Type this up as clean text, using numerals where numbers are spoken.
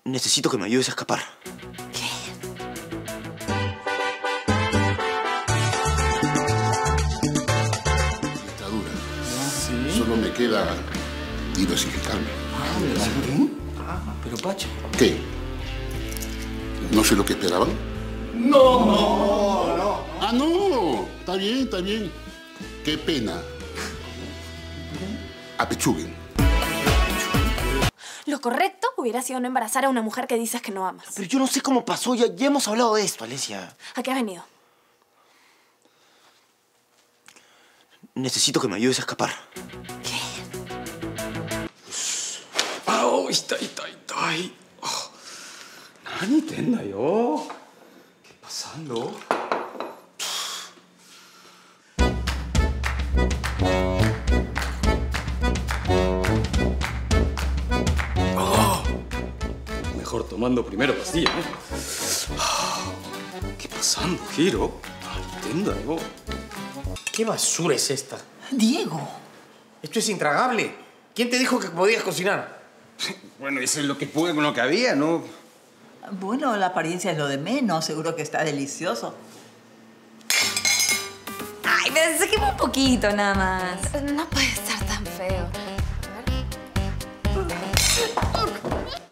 Necesito que me ayudes a escapar. ¿Qué? Está dura. Sí. Solo me queda diversificarme. ¿Sí? Pero Pacho... ¿Qué? ¿No sé lo que esperaban? No. Ah, no. Está bien, está bien. Qué pena. Apechuguen. Lo correcto hubiera sido no embarazar a una mujer que dices que no amas. Pero yo no sé cómo pasó. Ya hemos hablado de esto, Alesia. ¿A qué has venido? Necesito que me ayudes a escapar. ¿Qué? 痛い。何言ってんだよ。¿Qué pasando? Mejor tomando primero pastilla, ¿eh? ¿Qué pasando, Hiro? ¿Qué ¿Qué basura es esta? Diego. Esto es intragable. ¿Quién te dijo que podías cocinar? Bueno, eso es lo que pude con lo que había, ¿no? Bueno, la apariencia es lo de menos. Seguro que está delicioso. Ay, pero saquemos un poquito nada más. No puede estar tan feo. A ver.